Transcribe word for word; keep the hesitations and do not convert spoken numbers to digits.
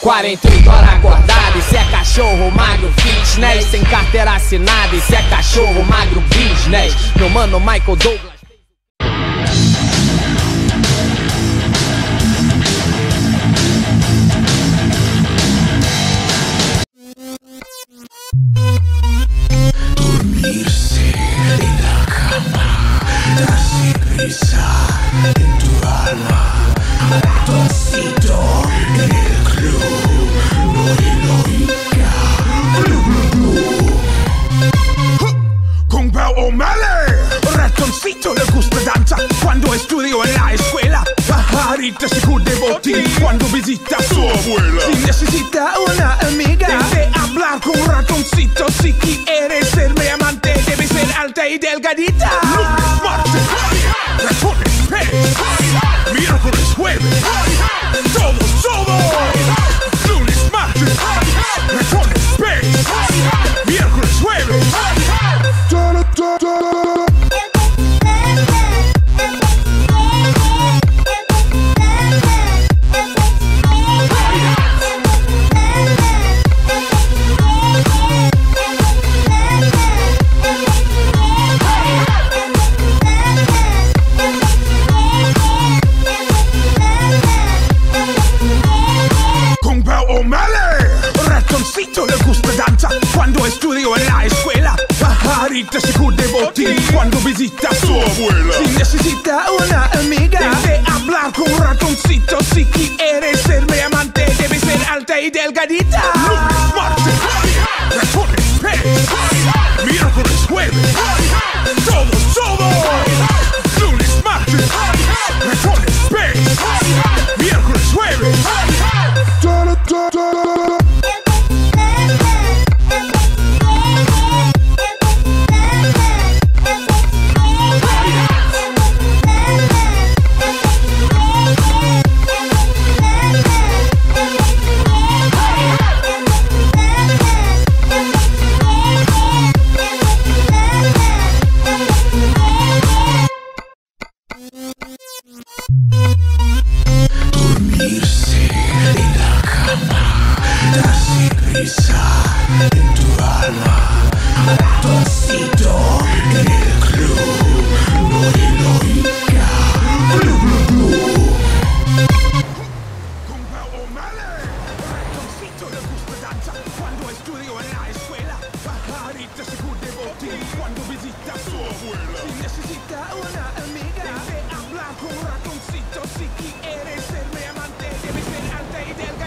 quarenta e oito horas acordado, isso é cachorro magro fitness. Sem carteira assinada, isso é cachorro magro business. Meu mano Michael Douglas. Dormirse en la cama, darse prisa en tu alma, ratoncito en el club, no heroica, blu blu blu. Con Pau O'Malley, ratoncito le gusta danza cuando estudio en la escuela. Pajarita se cubre botín cuando visita a su abuela. Si necesita una amiga, debe hablar con un ratoncito. Si quieres ser mi amante, debe ser alta y delgadita. Lunes, martes, ratones, peces. Miércoles, jueves, todos, todos. Lunes, martes, ratones, peces. Miércoles, jueves. Ratoncito le gusta danza cuando estudio en la escuela. Pajarita se cubre botín cuando visita a su abuela. Si necesita una amiga, debe hablar con un ratoncito. Si quieres ser mi amante, debe ser alta y delgadita. Lunes, martes, ratones, peces. Miércoles, jueves, todos, todos. Lunes, martes, ratones, peces. Miércoles, jueves. Dormirse en la cama, darse prisa en tu alma, ratoncito en el club, no heroica, blu blu blu. Con Pau O'Malley, ratoncito le gusta danza cuando estudio en la escuela. Pajarita se cubre botín cuando visita a su abuela. Si necesita una amiga, debe hablar con un ratoncito. Si quieres ser mi amante, debe ser alta y delgada.